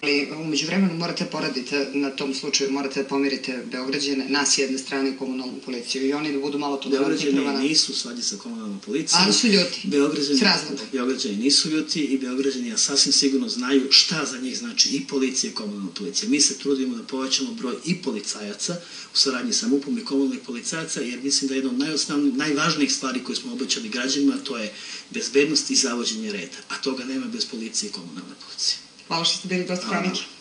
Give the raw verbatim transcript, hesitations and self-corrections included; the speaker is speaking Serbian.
Ali umeđu vremenu morate poraditi na tom slučaju, morate da pomirite Beograđane, nas s jedne strane i komunalnu policiju i oni da budu malo tolerantni prema nam. Beograđani nisu svađi sa komunalnom policijom. Ali su ljuti, s razlogom. Beograđani nisu ljuti i Beograđani ja sasvim sigurno znaju šta za njih znači i policija i komunalna policija. Mi se trudimo da povećamo broj i policajaca u saradnji sa MUP-om i komunalnih policajaca, jer mislim da je jedna od najosnovnijih, najvažnijih stvari koje smo obećali građanima, to je bezbednost i zavođenje reda. A toga nema bez policije i komunalne policije. Hvala što ste bili gost Hronike.